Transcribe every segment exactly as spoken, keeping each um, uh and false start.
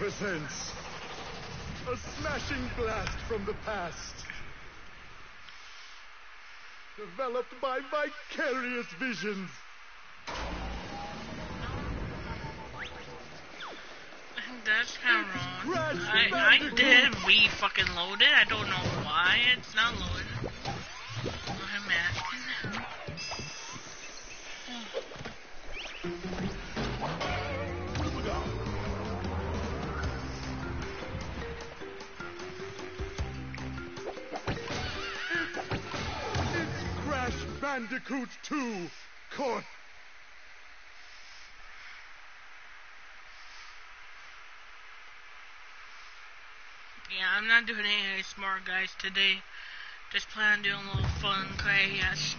presents a smashing blast from the past. Developed by vicarious visions. That's kind of wrong. I, I did re-fucking load it. I don't know why it's not loading. I'm asking. It's Crash Bandicoot two, Caught. Yeah, I'm not doing any smart guys today. Just plan on doing a little fun chaos.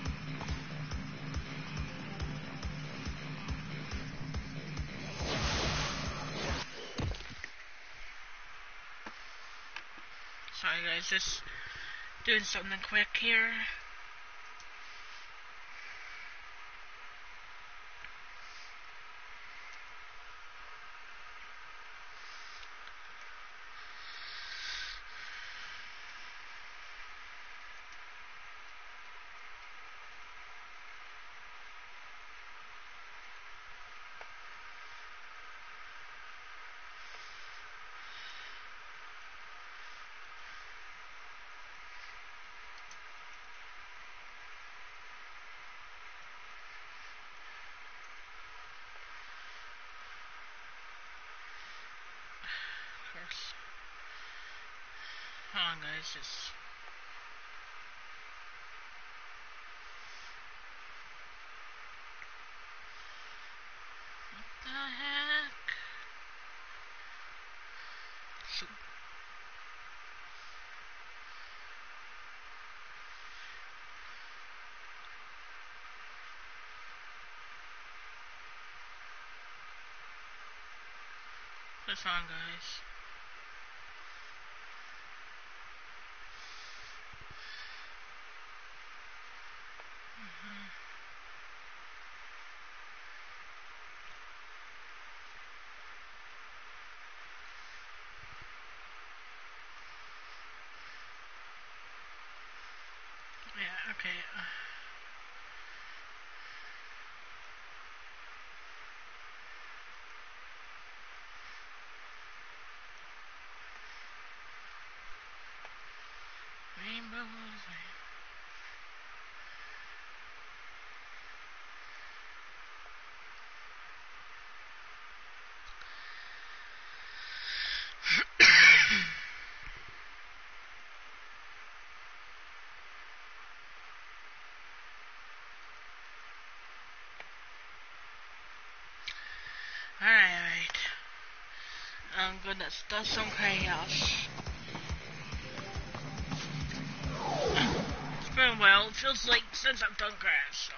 Sorry guys, just doing something quick here. Hold on guys, just... What the heck? Shoot. What's on guys? Yeah, okay. Uh, rainbows. Alright, alright. I'm gonna start some chaos. It's been a while. It feels like since I've done Crash, so.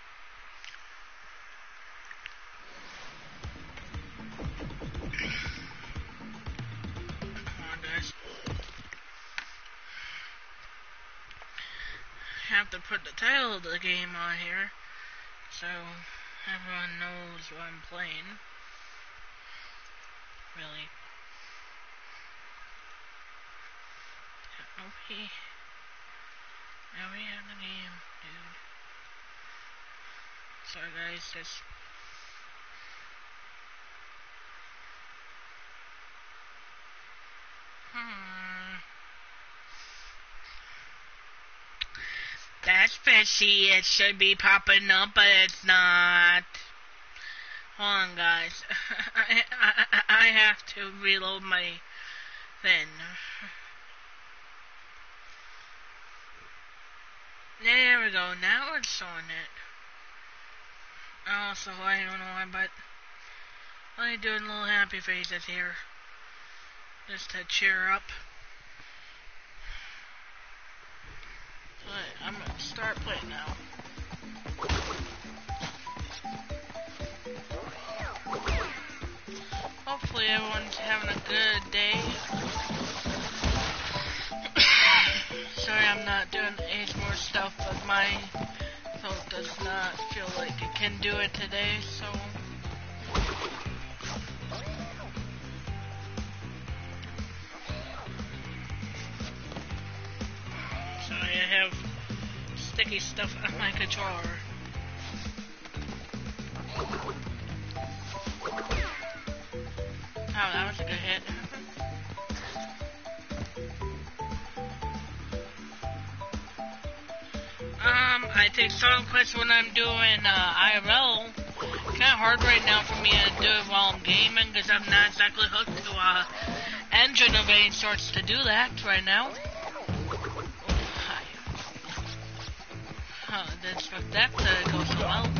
Come on, guys. I have to put the title of the game on here, so everyone knows what I'm playing. Really. Okay. Now we have the game, dude. Sorry guys, just... Hmm. That's fishy. It should be popping up, but it's not. Hold on, guys. I, I, I have to reload my thing. There we go. Now it's showing it. Also, I don't know why, but I'm doing little happy faces here. Just to cheer up. But I'm gonna start playing now. Hopefully everyone's having a good day. Sorry I'm not doing age more stuff, but my phone does not feel like it can do it today, so... sticky stuff on my controller. Oh, that was a good hit. um, I think Song Quest when I'm doing uh, I R L, kind of hard right now for me to do it while I'm gaming because I'm not exactly hooked to a uh, engine of any sorts to do that right now. Hi. Huh, didn't expect that to go so well.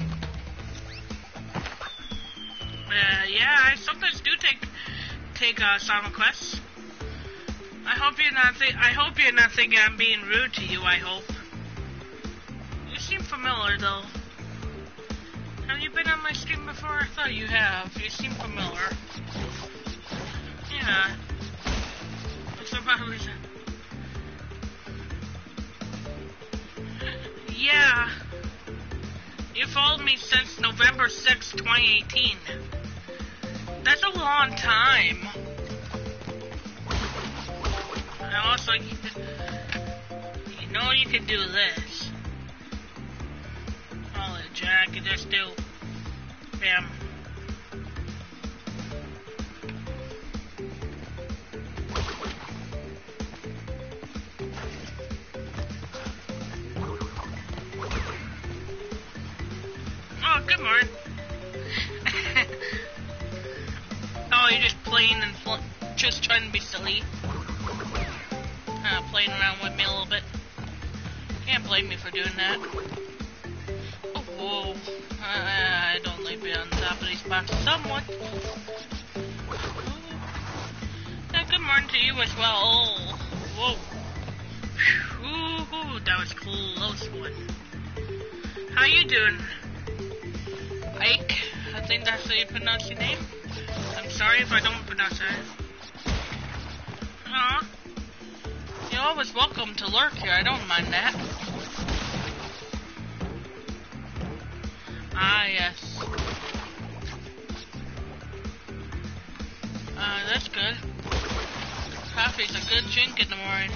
Uh, yeah, I sometimes do take take uh, Song Quests. I hope you're not think I hope you're not thinking I'm being rude to you. I hope. You seem familiar though. Have you been on my stream before? I thought you have. You seem familiar. Yeah. For some odd reason. Yeah. You followed me since November sixth, twenty eighteen. That's a long time. And also, you, you know you can do this. All it, Jack, you just do. Bam. Oh, good morning. Oh, you're just playing and fl just trying to be silly. Uh, playing around with me a little bit. Can't blame me for doing that. Oh, whoa. Uh, I don't like being on top of these boxes somewhat. Yeah, good morning to you as well. Oh, whoa. Ooh, that was close one. How you doing? Ike? I think that's how you pronounce your name. I'm sorry if I don't pronounce it. Aw. You're always welcome to lurk here, I don't mind that. Ah, yes. Uh, that's good. Coffee's a good drink in the morning.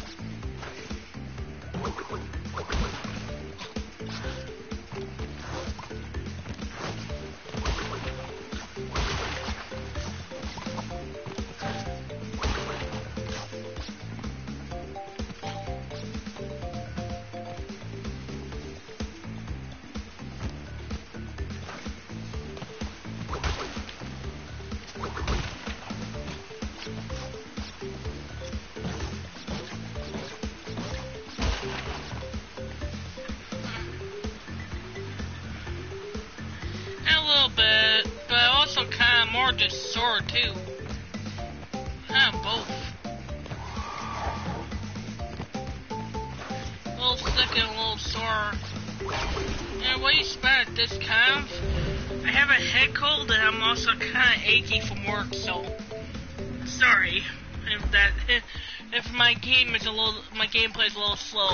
Just sore too. Ah, both. A little sick and a little sore. Yeah, what do you expect? This kind of. I have a head cold and I'm also kind of achy from work, so sorry if that if, if my game is a little my gameplay is a little slow.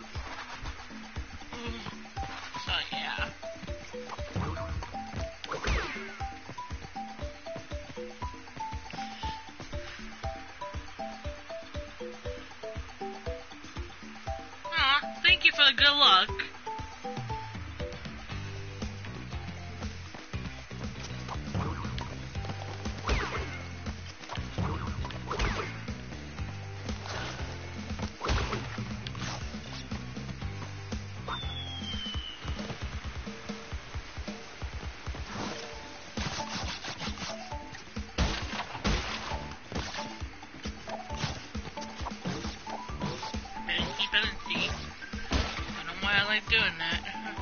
So yeah. Thank you for the good luck. Doing that.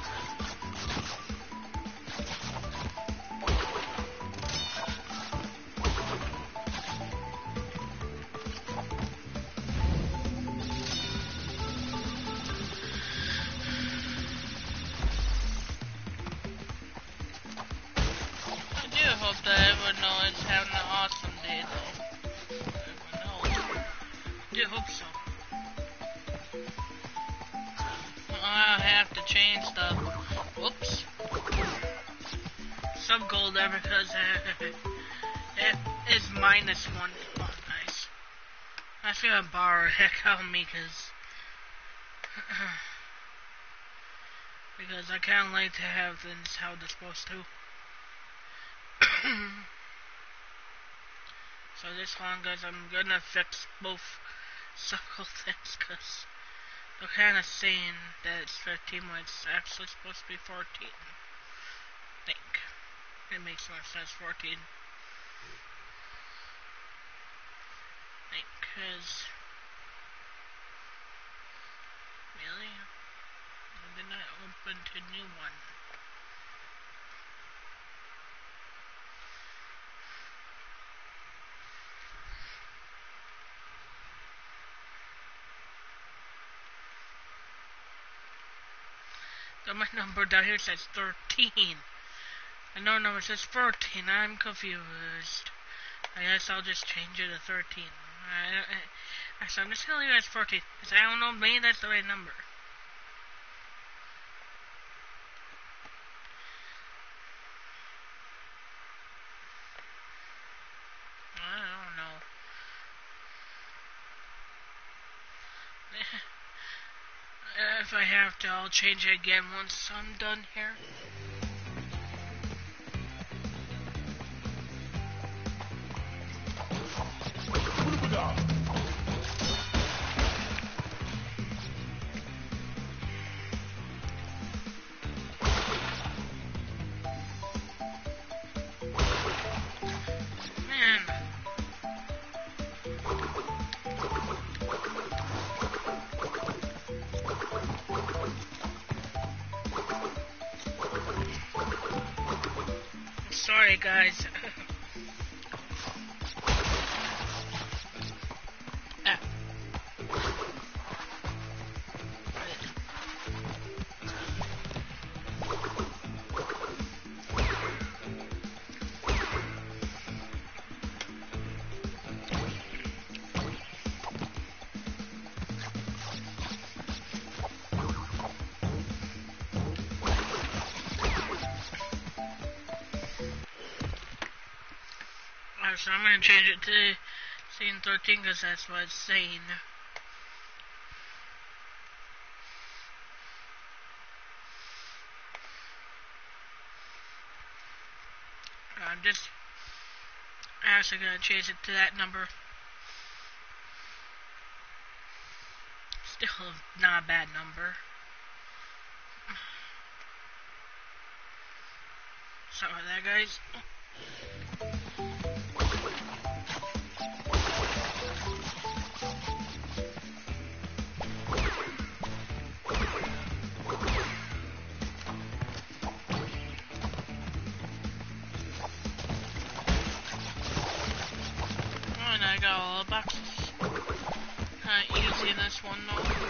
I do hope that everyone is having an awesome day, though. Everyone knows. I do hope so. I have to change stuff. Whoops. Some gold there because uh, it is minus one. Oh, nice. I feel gonna borrow a heck out of me because because I can't like to have things how they're supposed to. So this one, guys, I'm gonna fix both several things, because they're kind of saying that it's fifteen when it's actually supposed to be fourteen. I think it makes more sense, fourteen. I think, because really, I did not open to new one. So my number down here says thirteen. Another number says fourteen. I'm confused. I guess I'll just change it to thirteen. I, I, actually, I'm just gonna leave it as fourteen. Because I don't know, maybe that's the right number. I don't know. If I have to, I'll change it again once I'm done here. Sorry, guys. ah. So I'm going to change it to scene thirteen because that's what it's saying. I'm just actually going to change it to that number. Still not a bad number. Sorry about that, guys. I got all the boxes. Kinda easy in this one though.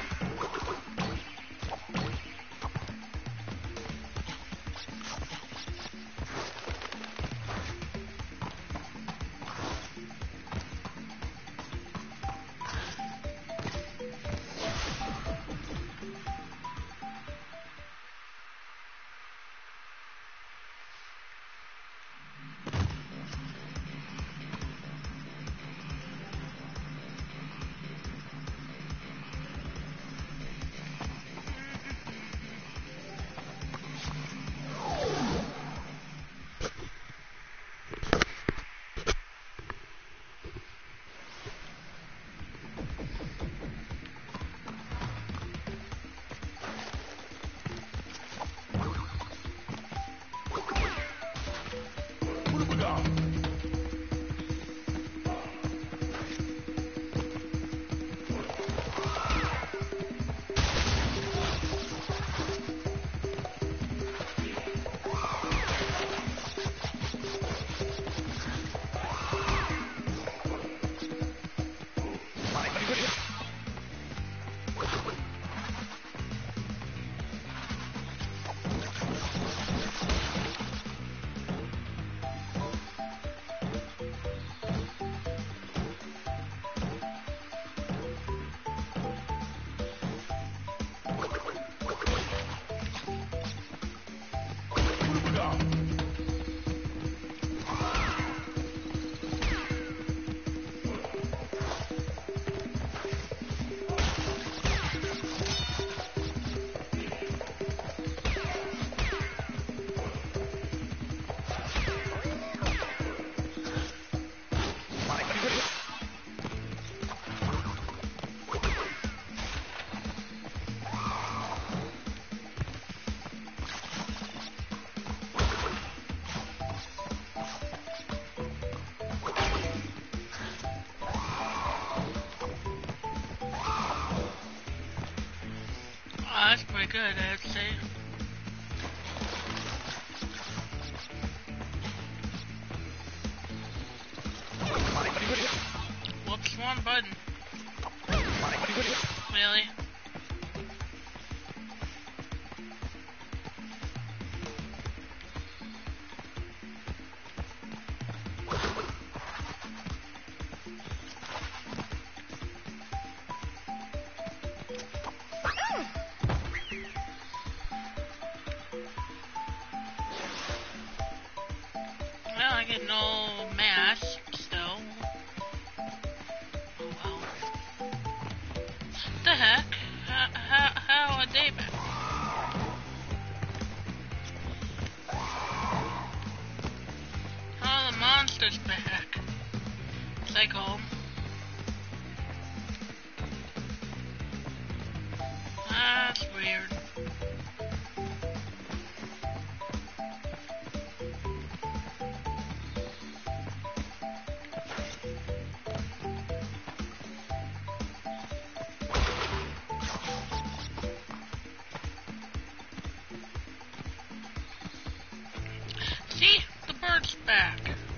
that's pretty good, I'd say. Whoops, wrong button. Really? Well, I get no mask still. Oh well. The heck? How, how, how are they back? How are the monsters back? Psycho. That's weird. See? The bird's back.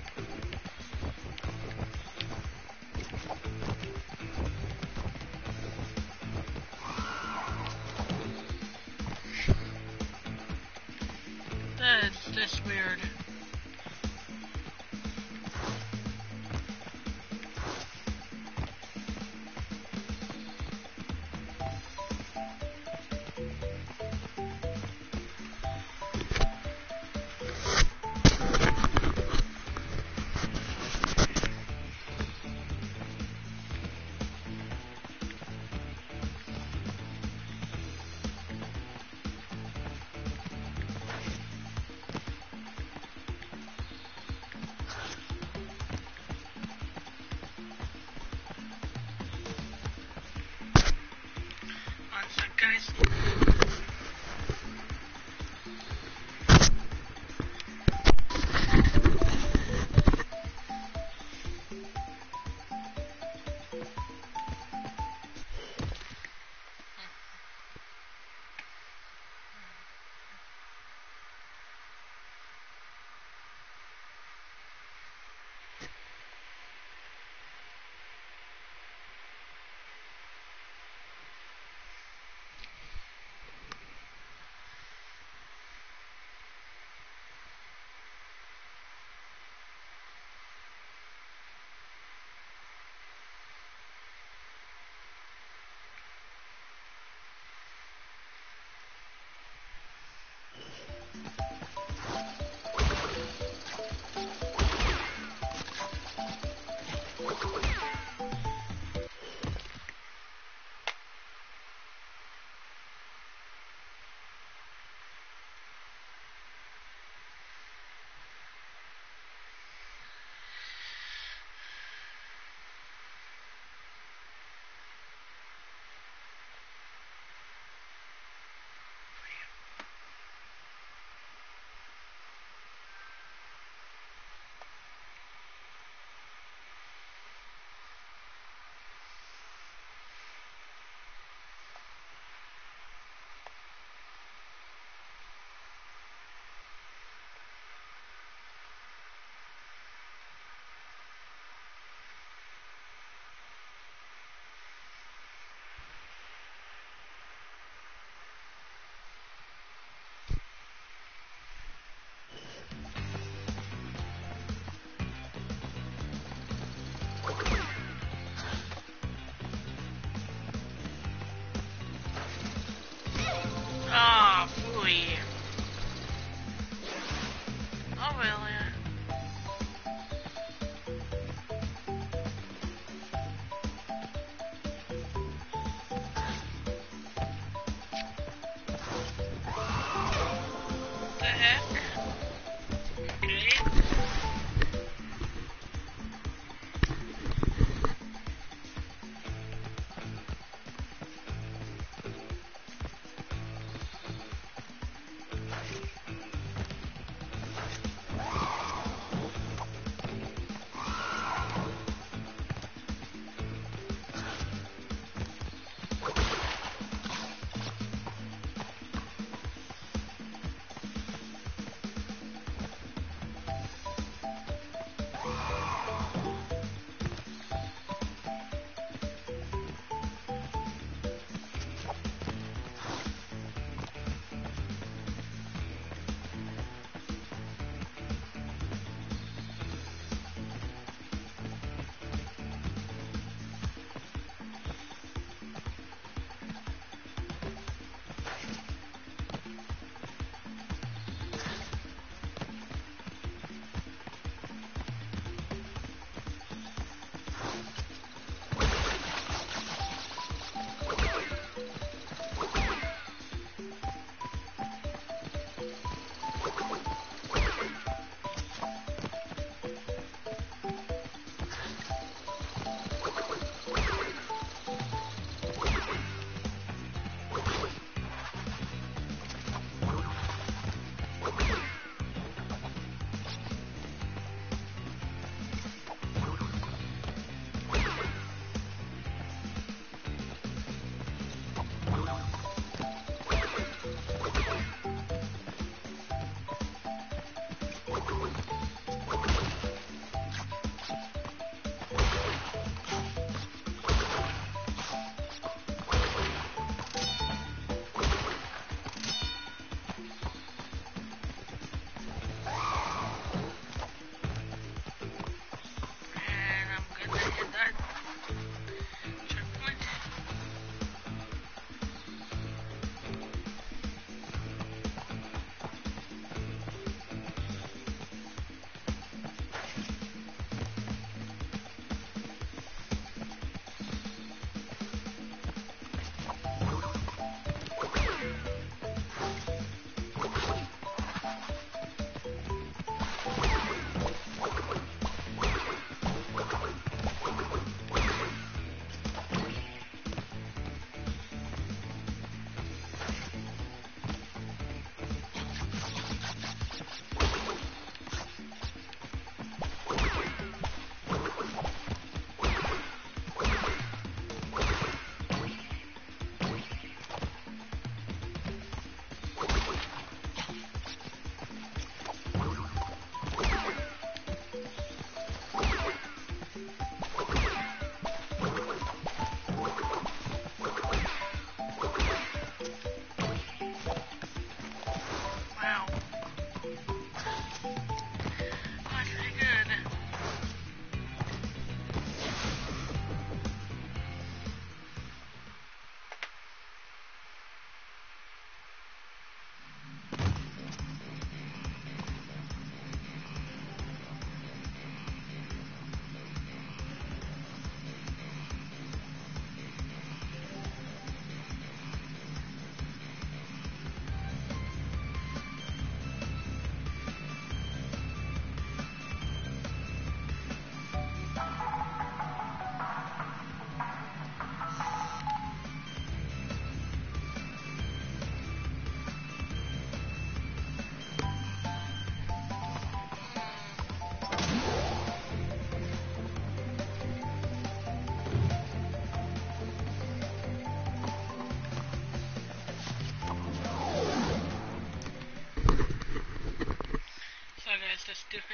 That is just weird.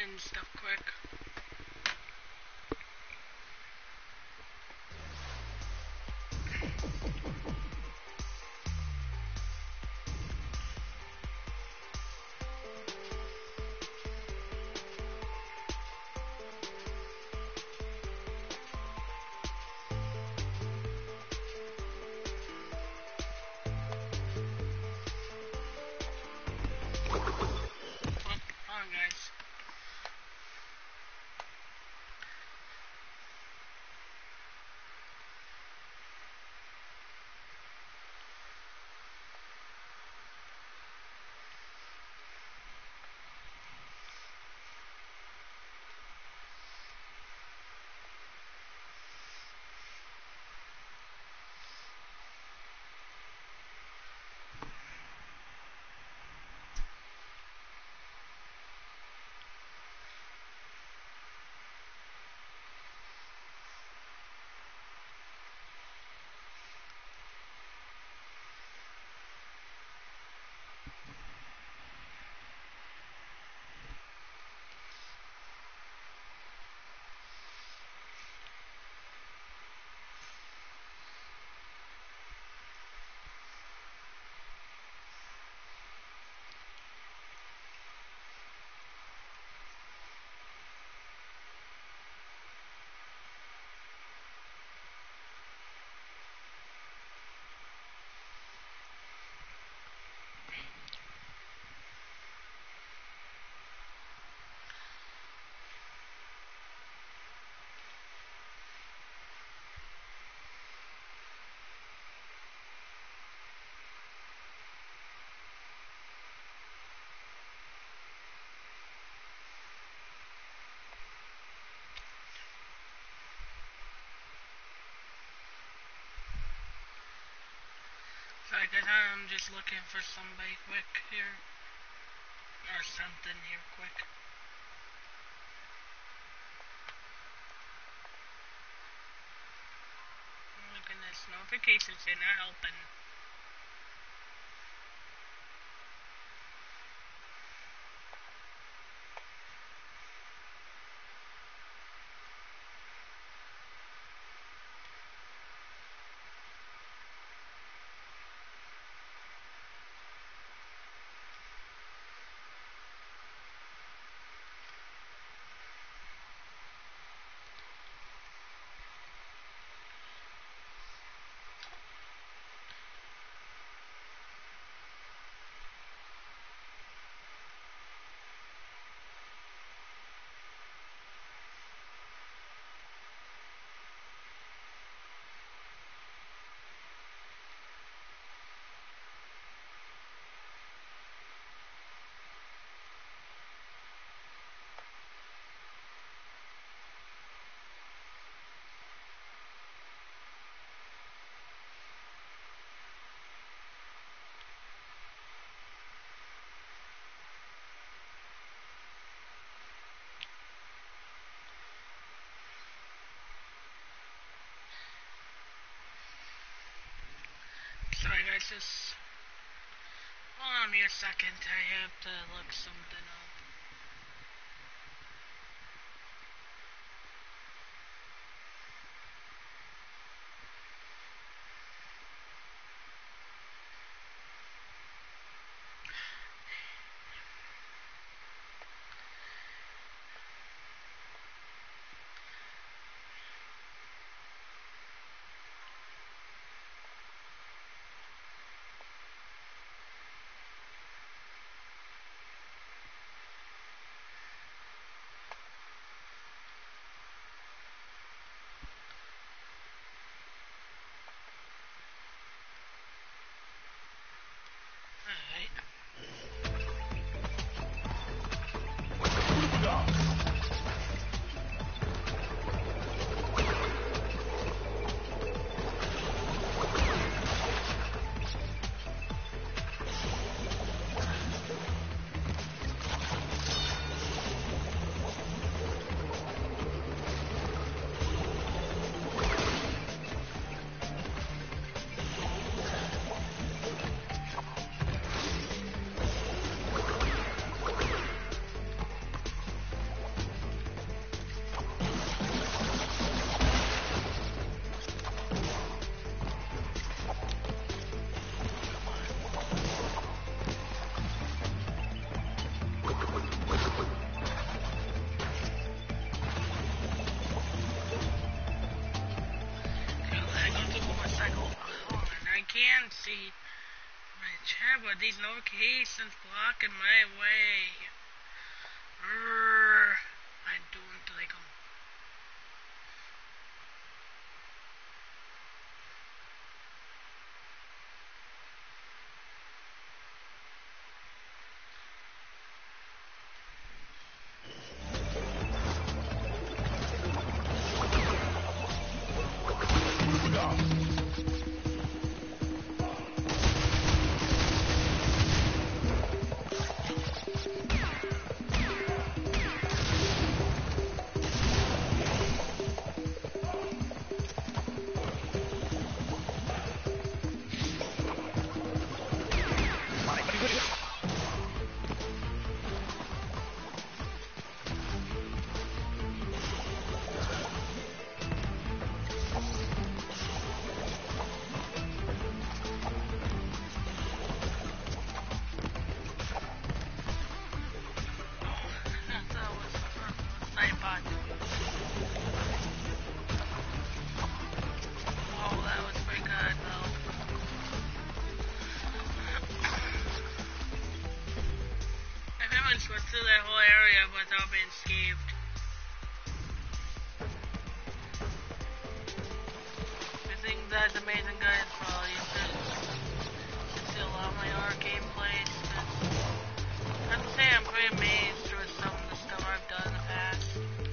and stuff quick. Sorry guys, I'm just looking for somebody quick here. Or something here quick. Oh my goodness, notifications are not helping. Sorry guys, just hold on me a second. I have to look something up. can see my chat, but these notifications blocking my way. Urgh, I don't like them. Through that whole area without being scathed. I think that's amazing, guys. Well, you should, should see a lot of my arcade plays. I have to say, I'm pretty amazed with some of the stuff I've done in the past.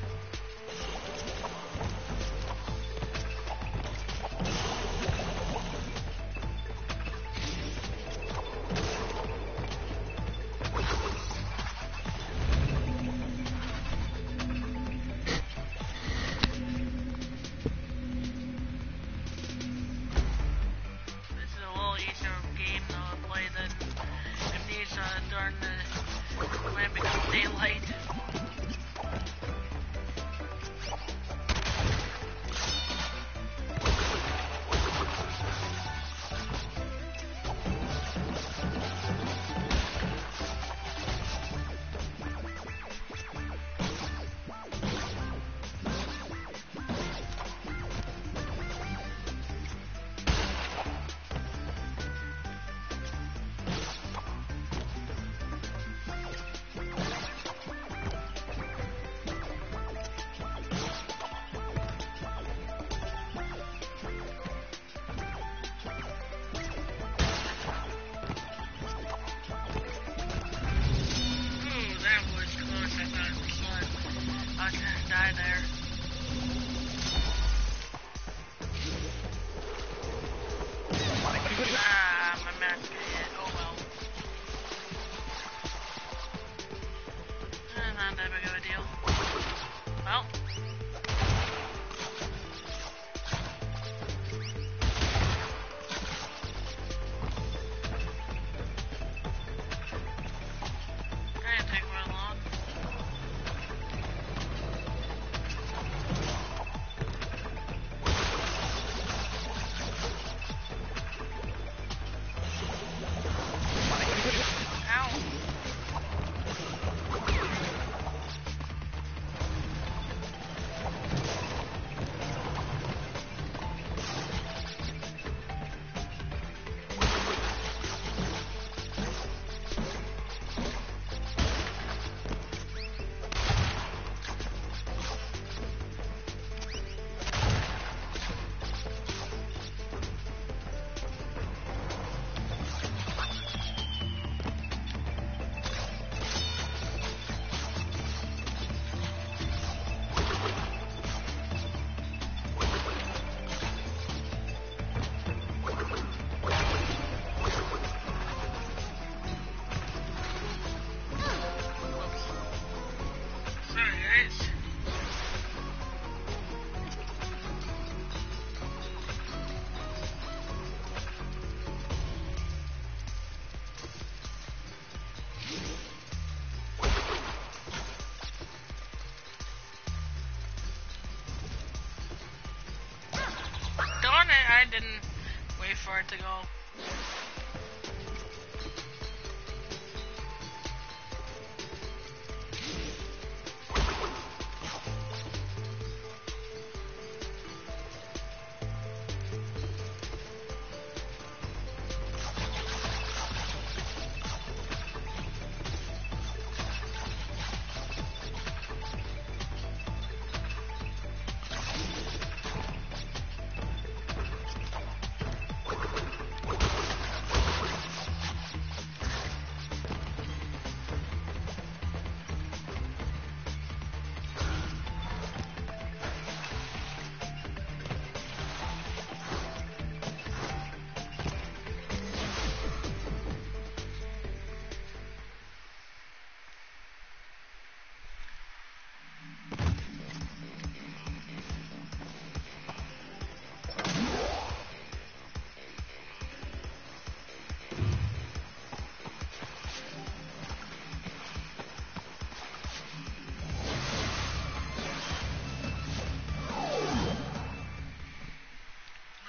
I didn't wait for it to go.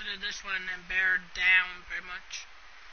after this one and bear down pretty much.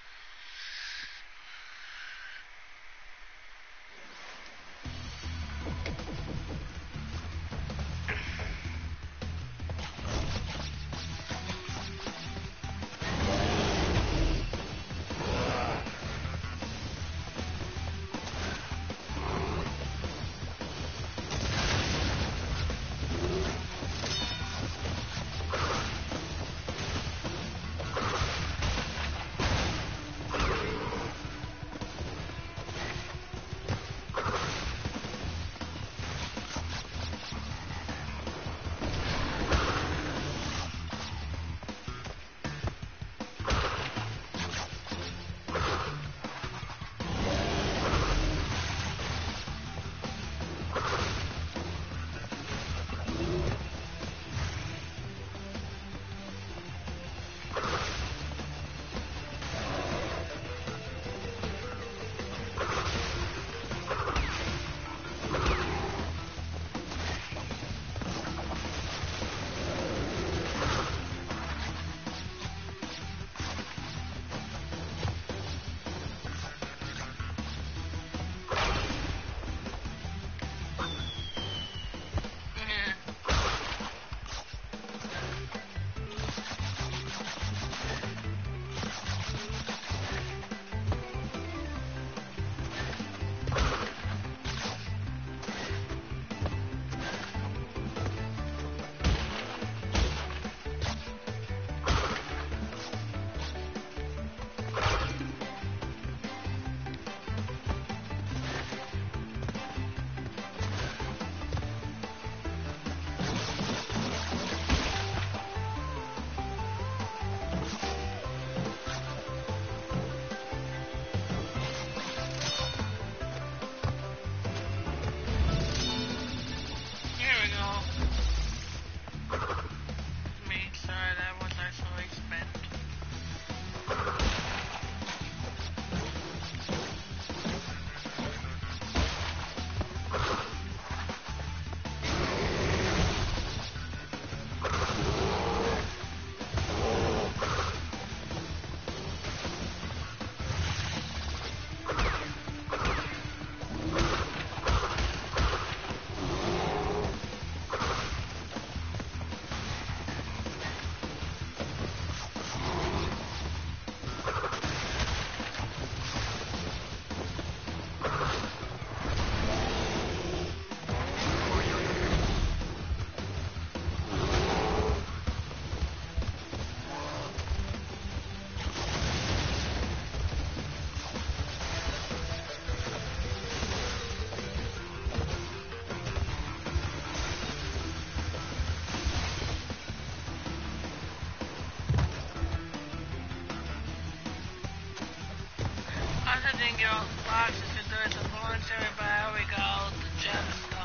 Boxes because there's a voluntary bio we got the gem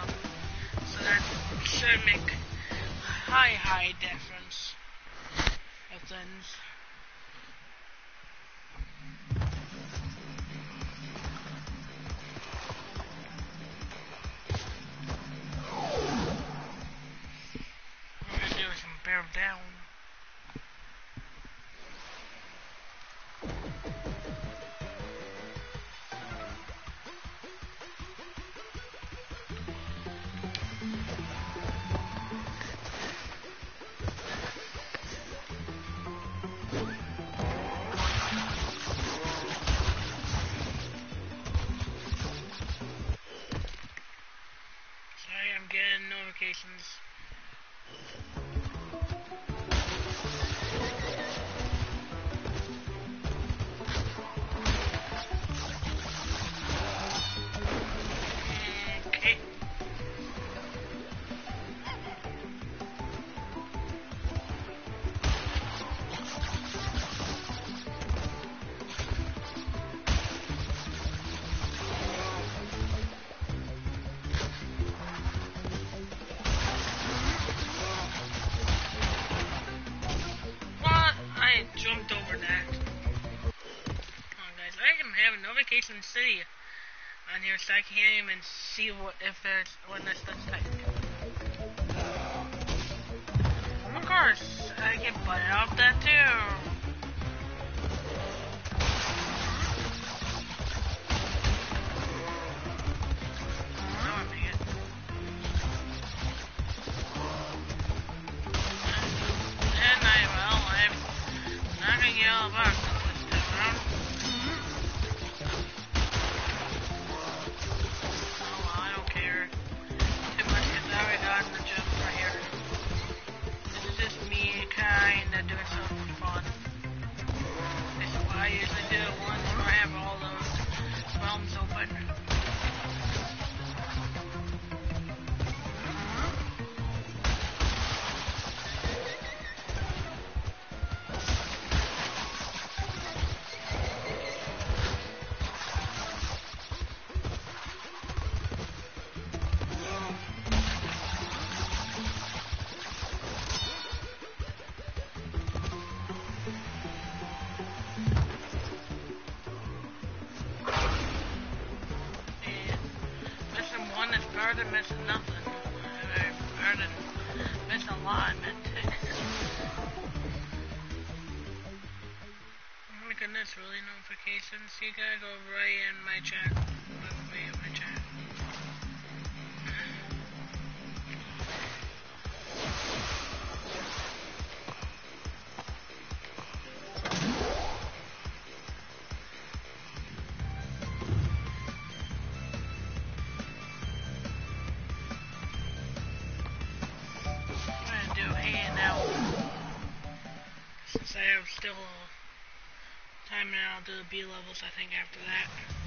stuff. So that should make high, high difference of things. We're gonna do some bear down. Getting notifications. Okay. Jumped over that. Come on, guys. I can have a notification city on here so I can't even see what if there's when this does type. Of course, I can butt off that too. I didn't miss nothing. I, I didn't miss a lot, I meant to. Oh my goodness, really notifications? You gotta go right in my chat. Right in my chat. Since I have still time, and I'll do the B levels, I think, after that.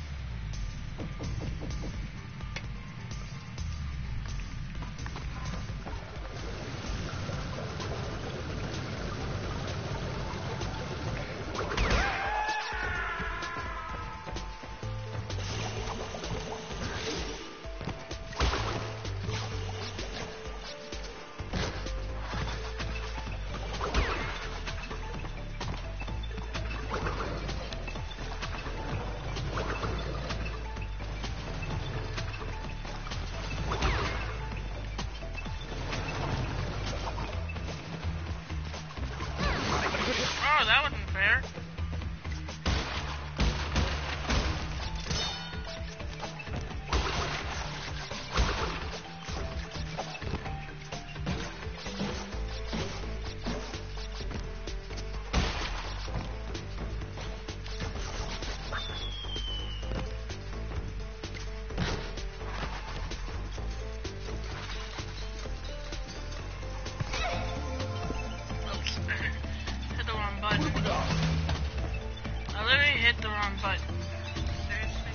Oh, that wasn't fair. I literally hit the wrong button. Seriously?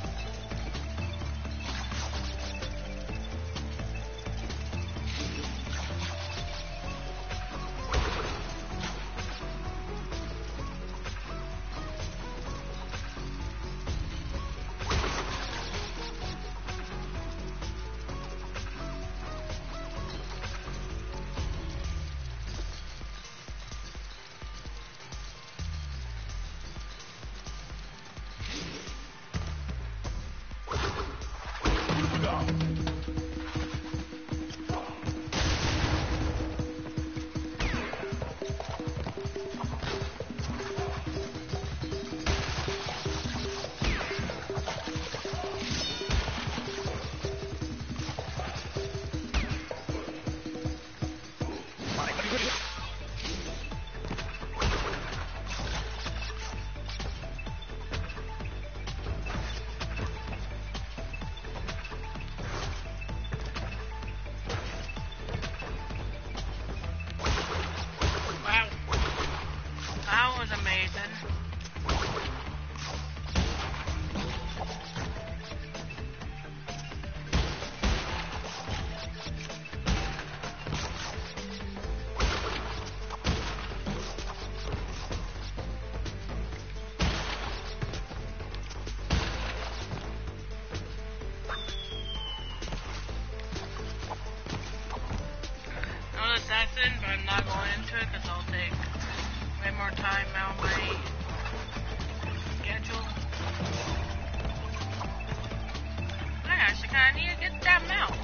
That was amazing. No assassin, but I'm not going into it because I'll take way more time out of my schedule. I actually kind of need to get that mount.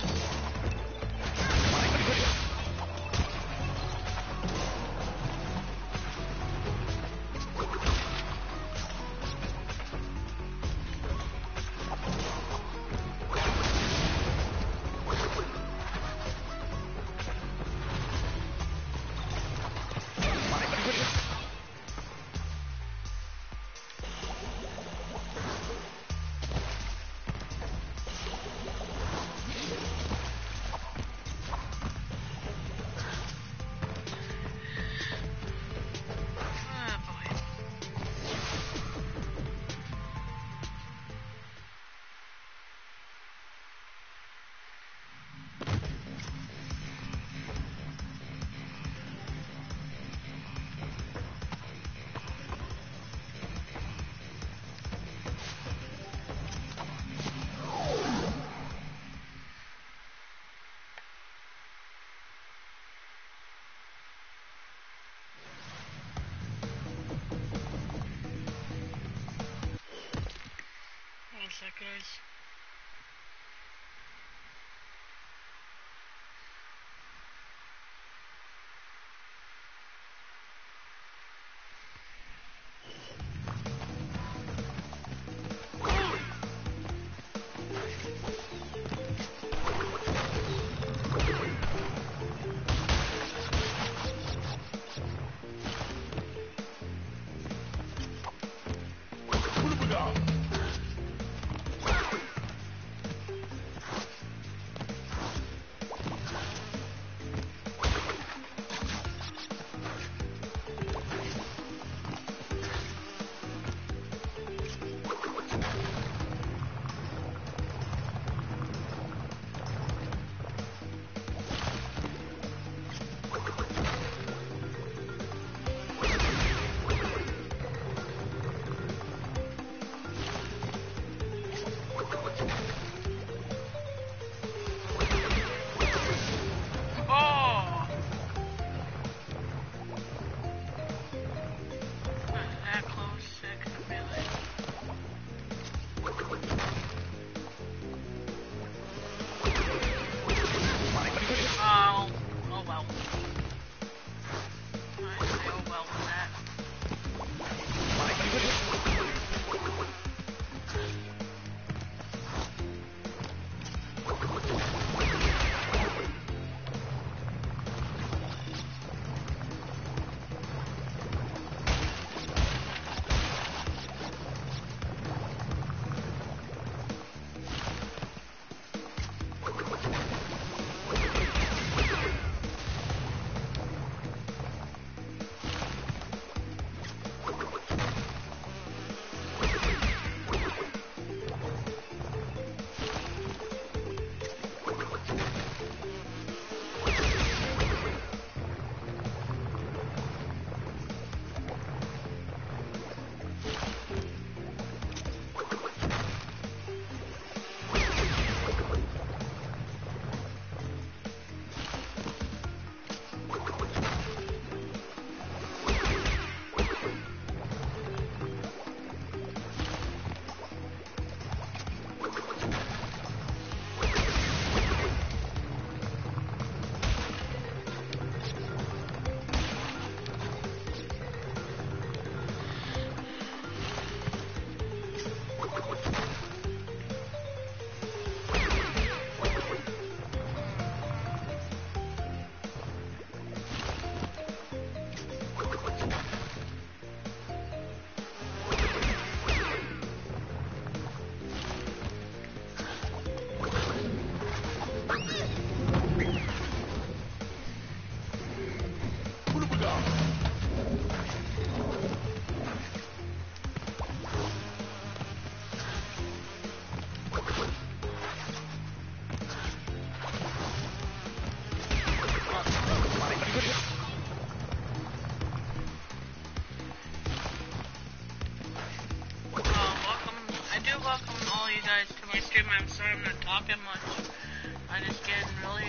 guys to my stream. I'm sorry I'm not talking much. I just getting really,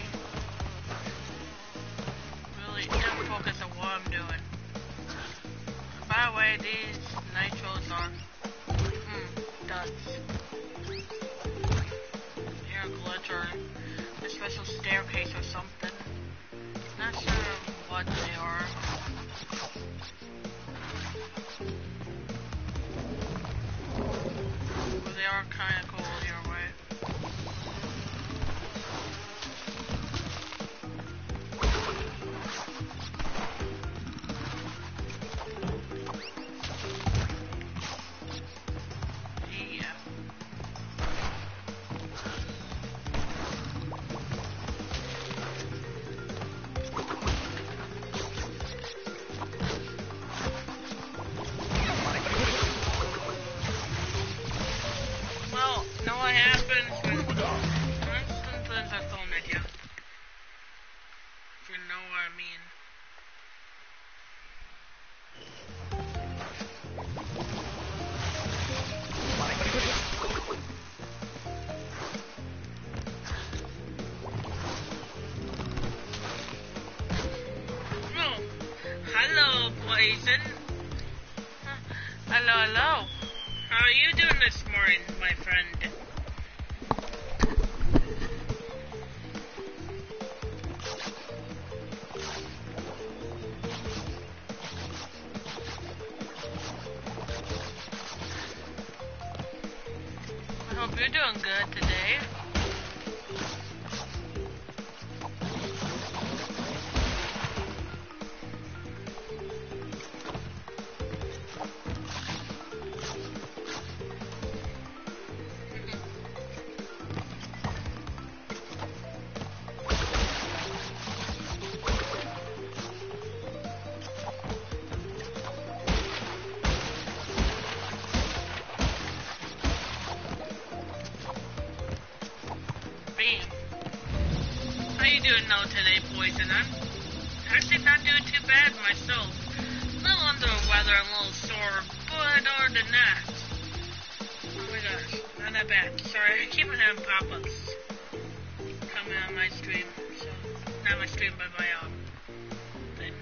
really in focus on what I'm doing. By the way, these nitros are, mm, duds. Air glitch or a special staircase or something. Not sure what they are. But they are kind of cool your way. Hello, Poison. Hello, hello. How are you doing this morning, my friend? I hope you're doing good today. Today, Poison. I'm actually not doing too bad myself. A little under the weather, a little sore, but other than that, oh my gosh, not that bad. Sorry, I keep on having pop-ups coming on my stream. So, not my stream, but my um thing.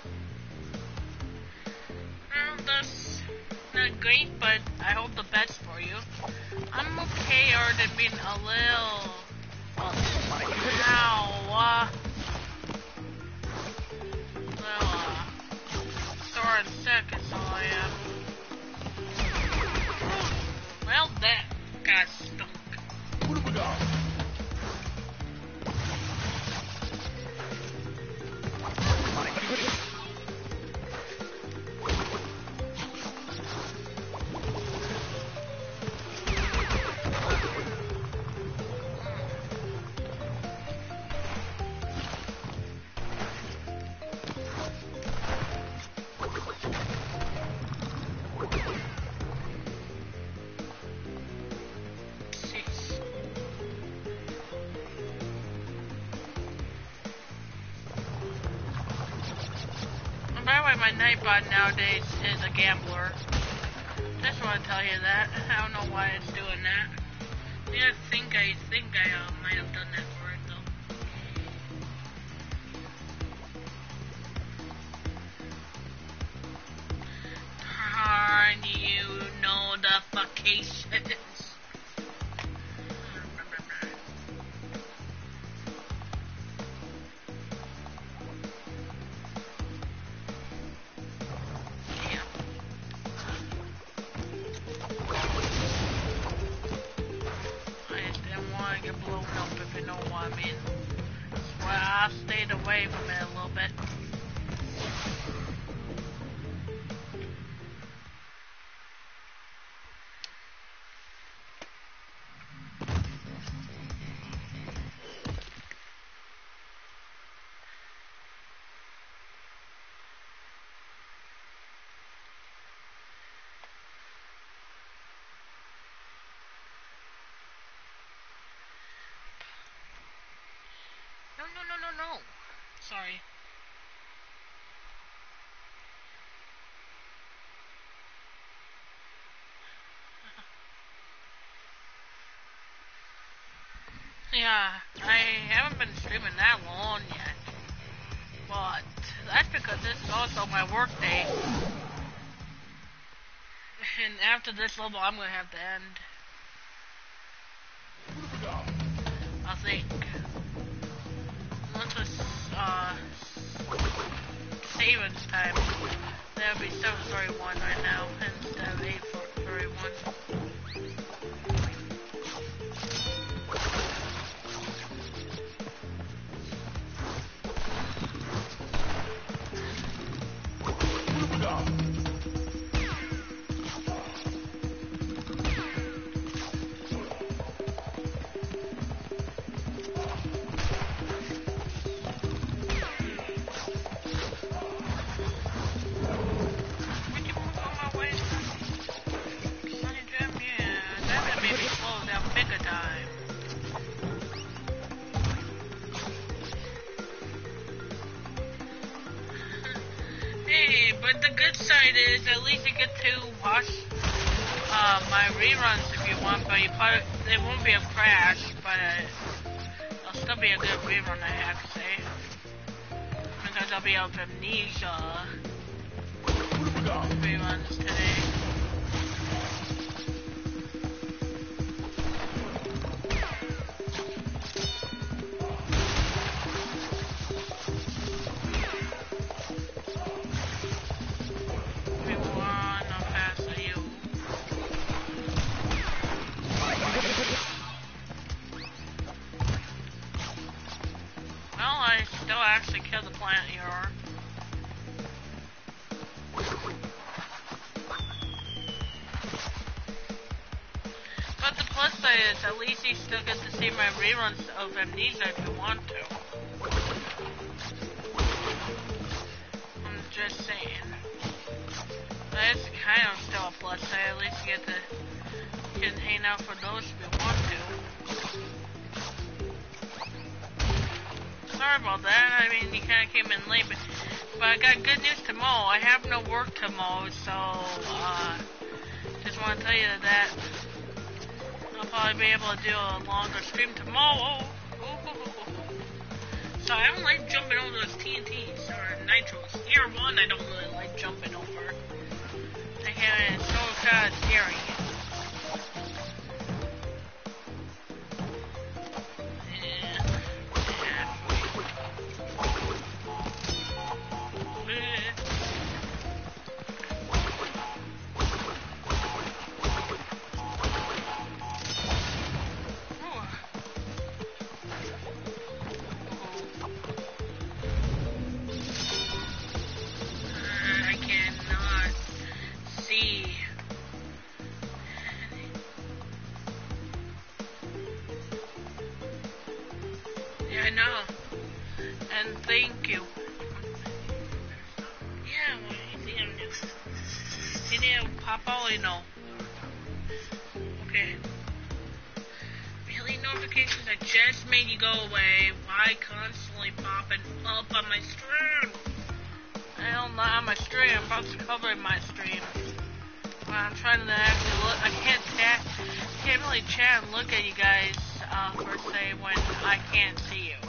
Well, that's not great, but I hope the best for you. I'm okay, other than being a little. Ow, uh, well, uh, sore and sick is all I am. Well, that got stunk. What have we got? My Nightbot nowadays is a gambler. Just want to tell you that. I don't know why it's doing that. Yeah, I think I think I uh, might have done that for it though. Darn you notifications. I stayed away from it a little bit. No, no, no, no, no. Sorry. Yeah, I haven't been streaming that long yet. But that's because this is also my work day. And after this level, I'm going to have to end. I think. Once it's, uh, savings time, that would be seven thirty-one right now, instead of eight thirty-one. But the good side is, at least you get to watch uh, my reruns if you want, but you probably, it won't be a crash, but uh, it'll still be a good rerun, I have to say. Because I'll be out of Amnesia reruns today. At least you still get to see my reruns of Amnesia if you want to. I'm just saying. That's kind of still a plus side. At least you get to you can hang out for those if you want to. Sorry about that. I mean, you kind of came in late, but, but I got good news tomorrow. I have no work tomorrow, so uh, just want to tell you that. I'll probably be able to do a longer stream tomorrow. So I don't like jumping over those T N Ts or nitros. Year one, I don't really like jumping over. I can't, it's so kind of scary. Okay. Really, notifications that just made you go away. Why constantly popping up on my stream? I don't know on my stream. I'm about to cover my stream. Well, I'm trying to actually look. I can't chat. Can't really chat and look at you guys uh, per se when I can't see you.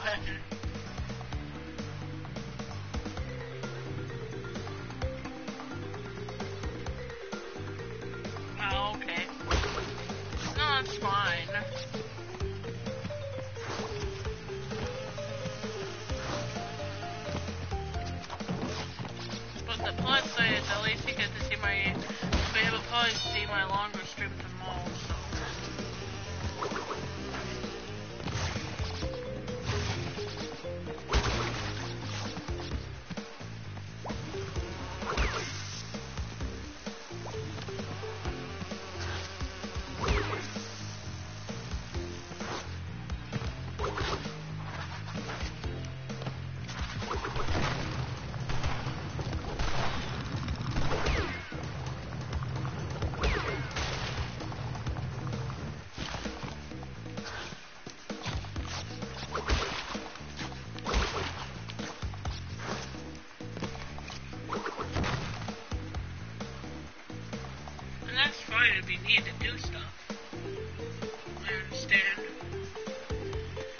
Oh, okay. No, that's fine. But the plus side is at least you get to see my, be able to probably see my longer stream tomorrow, so. If you need to do stuff. I understand.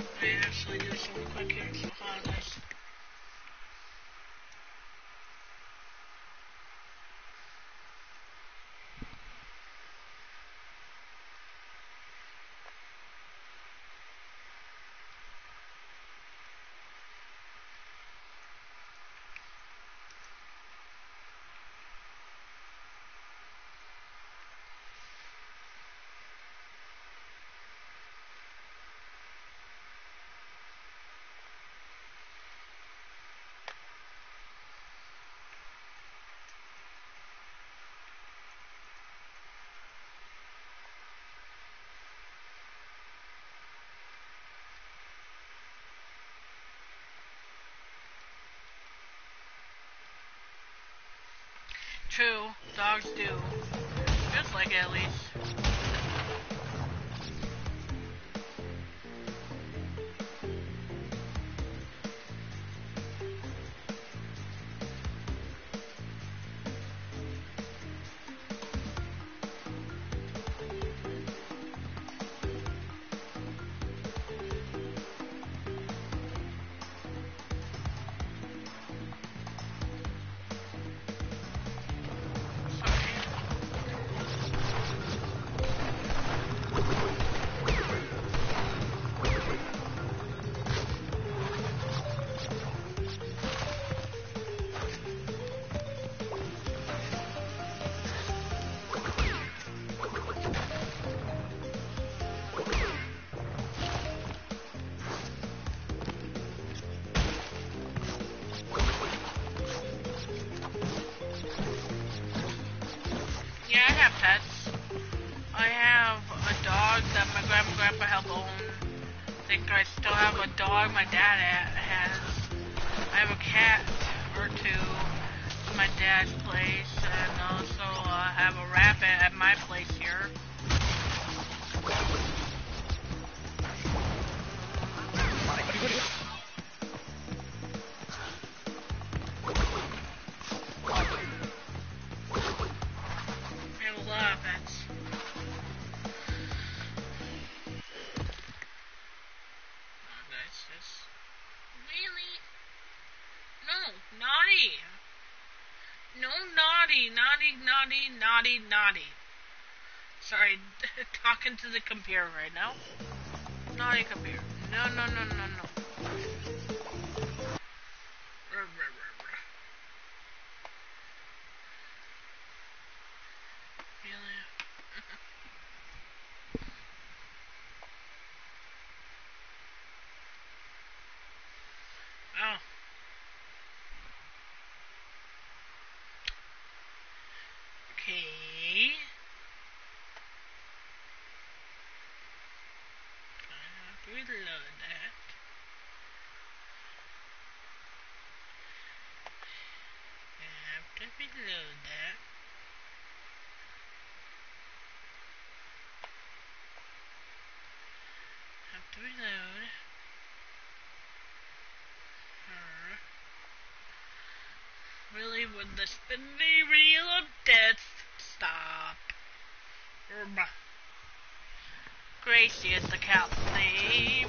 True, dogs do. Just like at least. Yeah, I have pets. I have a dog that my grandma and grandpa helped own. I think I still have a dog my dad has. I have a cat or two at my dad's place, and also uh, have a rabbit at my place here. I have a lot of pets. Oh, that's just really no naughty. No naughty, naughty, naughty, naughty, naughty. Sorry, talking to the computer right now. Naughty computer. No, no, no, no, no. Ruh, ruh, ruh, ruh. Really? Oh. Okay. I have to reload that. I have to reload that. Have to reload. Uh, really, with the spinny wheel of death. Stop. Urgh. Gracie is the cat's name.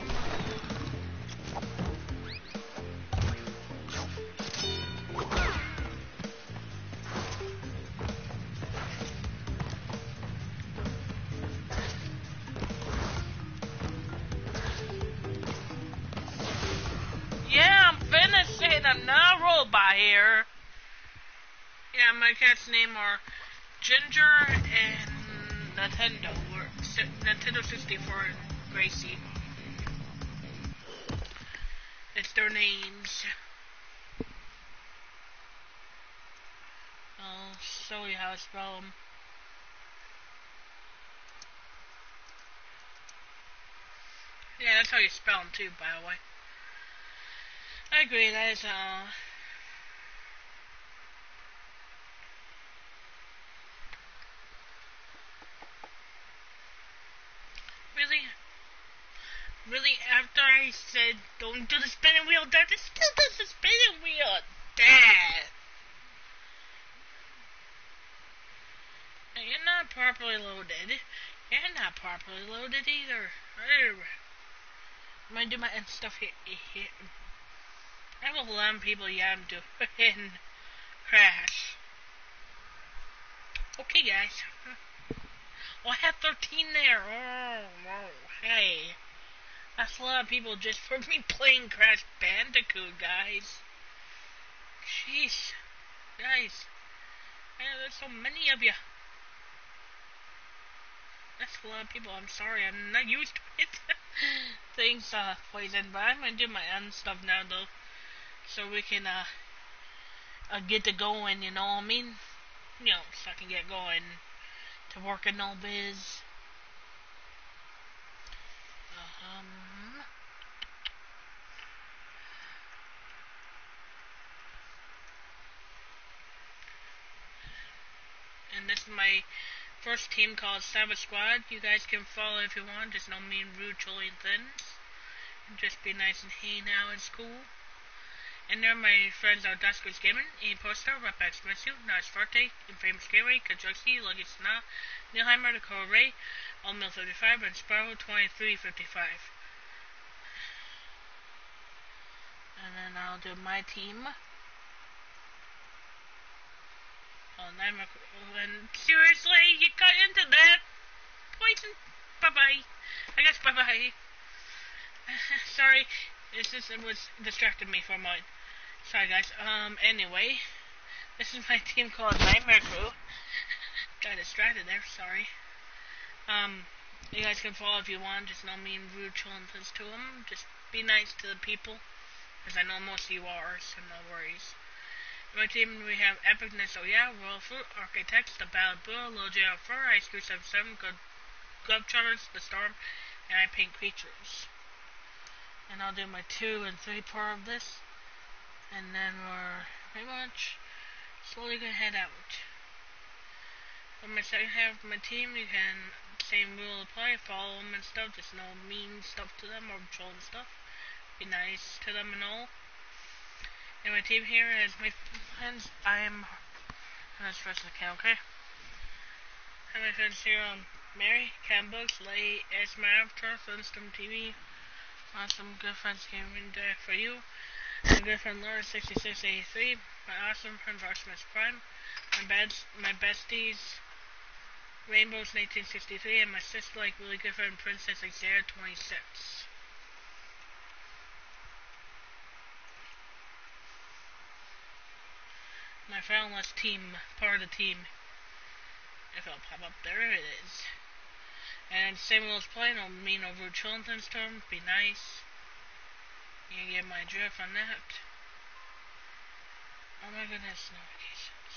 Yeah, I'm finishing another robot here. Yeah, my cat's name are Ginger and Nintendo, or Nintendo sixty-four and Gracie. It's their names. I'll show you how to spell them. Yeah, that's how you spell them too, by the way. I agree, that is, uh... Really? Really, after I said, don't do the spinning wheel, Dad, it still does the spinning wheel! Dad! You're not properly loaded. You're not properly loaded either. I'm gonna do my end stuff here. here. I have eleven people, yeah, I'm doing crash. Okay, guys. Oh, I have thirteen there. Oh, whoa, hey. That's a lot of people just for me playing Crash Bandicoot, guys. Jeez. Guys. Man, there's so many of you. That's a lot of people. I'm sorry. I'm not used to it. Thanks, uh, Poison. But I'm gonna do my own stuff now, though. So we can, uh, uh, get to going, you know what I mean? You know, so I can get going to work in no biz. Um... and this is my first team called Savage Squad. You guys can follow if you want. Just know me and Rude, Chili, and Thins. And just be nice and hang out in school. And there my friends are Duskers Gaming, Ian Poster, Rapback Smitsu, Nash Forte, Infamous Gateway, Kajuxi, Lucky Sna, Neilheimer, Dakota Ray, Allmill thirty-five, and Sparrow twenty-three fifty-five. And then I'll do my team. Oh, Nightmare, and seriously, you got into that? Poison, bye-bye. I guess bye-bye. Sorry, this just it was distracted me for a moment. Sorry, guys. Um, anyway, this is my team called Nightmare Crew. Got distracted there. Sorry. Um, you guys can follow if you want. Just know me and Rude chillin' this to them. Just be nice to the people, because I know most of you are, so no worries. In my team, we have Epicness, oh yeah, Royal Fruit, Architects, The Ballad Bull, Low J L four, Ice Crew seventy-seven, Good Glove Charters, The Storm, and I Paint Creatures. And I'll do my two and three part of this, and then we're pretty much slowly gonna head out. For my second half of my team, you can, same rule apply, follow them and stuff, just no mean stuff to them or trolling stuff. Be nice to them and all. And my team here is my friends. I'm gonna stress the account, okay? And my friends here um Mary, Cambooks, Lay, Esmer, Avatar, Sunstorm T V. Awesome good friends gaming deck for you. My good friend Laura sixty-six eighty-three. My awesome friend Rocksmith Prime. My best my besties Rainbows nineteen sixty-three, and my sister like really good friend Princess Xavier twenty-six. My finalist team, part of the team. If it'll pop up, there it is. And same rules play, no mean over chillin' things term, be nice. You can get my drift on that. Oh my goodness, notifications.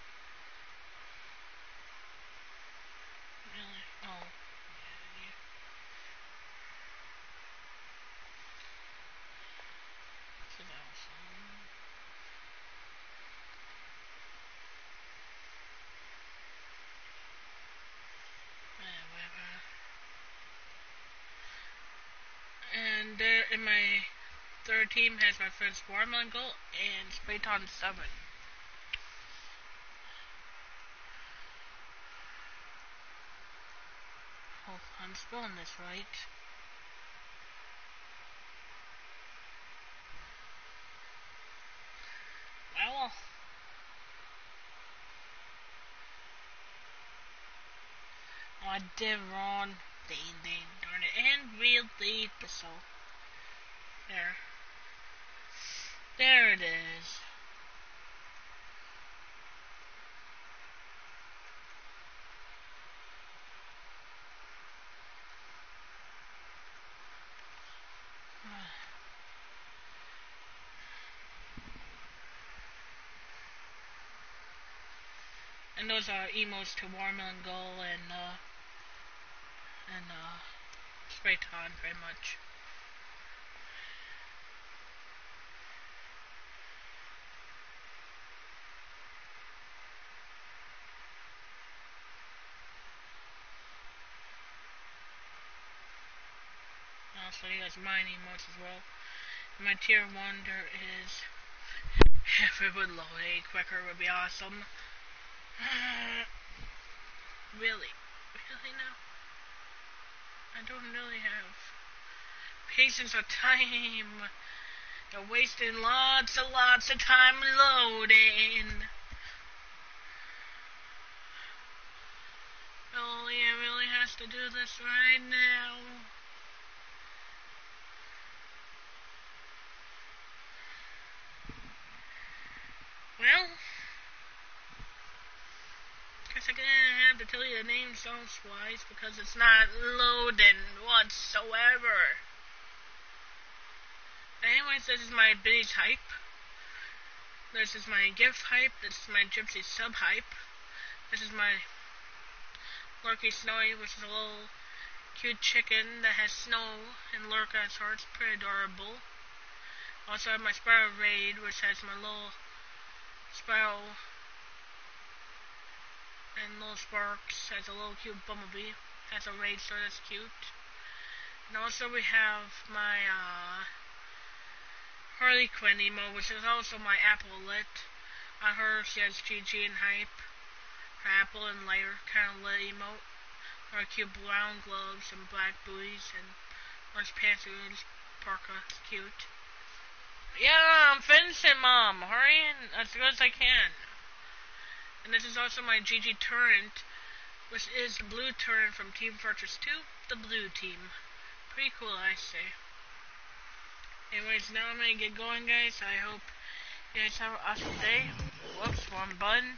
Really? Oh. Yeah, yeah. So that was fun. And there in my third team has my friends Warmland Gold and Sprayton seven. Hope I'm spelling this right. Well, I did wrong. Dang, dang, darn it. And real deep, so. There. There it is. And those are emos to Warmland Gold and, uh, and, uh, Sprayton, pretty much. I'll show you guys mine emotes as well. In my tier one, there is, if it would load a quicker, would be awesome. Really? Really now? I don't really have patience or time. You're wasting lots and lots of time loading. Really, I really has to do this right now. Well, guess I'm gonna have to tell you the name songs-wise because it's not loading whatsoever. Anyways, this is my Biddy's hype. This is my gift hype. This is my Gypsy sub hype. This is my Lurky Snowy, which is a little cute chicken that has snow and lurk on its heart. It's pretty adorable. Also I have my Sparrow Raid, which has my little Sparrow. And And Little Sparks has a little cute Bumblebee. Has a Racer that's cute. And also we have my uh, Harley Quinn emo, which is also my Apple lit. On her, she has G G and Hype. Her Apple and Layer kind of lit emote. Her cute brown gloves and black booties and orange pants and orange parka. It's cute. Yeah, I'm finishing, Mom. Hurry in as good as I can. And this is also my G G Turret, which is the blue turret from Team Fortress two, the blue team. Pretty cool, I say. Anyways, now I'm gonna get going, guys. I hope you guys have an awesome day. Whoops, wrong button.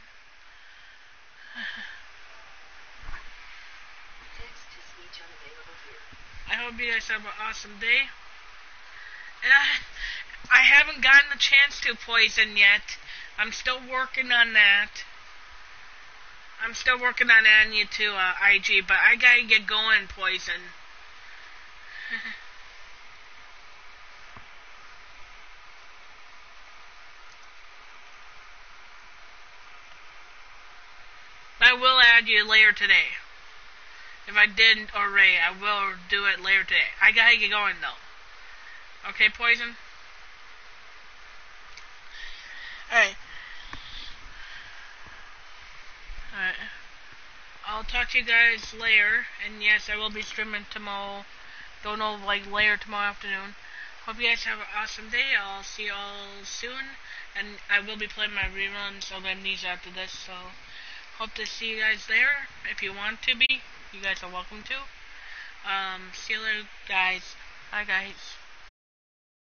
I hope you guys have an awesome day. And I, I haven't gotten a chance to poison yet. I'm still working on that. I'm still working on adding you to uh, I G, but I gotta get going, poison. I will add you later today. If I didn't already, I will do it later today. I gotta get going though. Okay, poison? Alright. Alright. I'll talk to you guys later. And yes, I will be streaming tomorrow. Don't know, like later tomorrow afternoon. Hope you guys have an awesome day. I'll see you all soon. And I will be playing my reruns of Amnesia after this, so hope to see you guys there. If you want to be, you guys are welcome to. Um, see you later, guys. Bye, guys.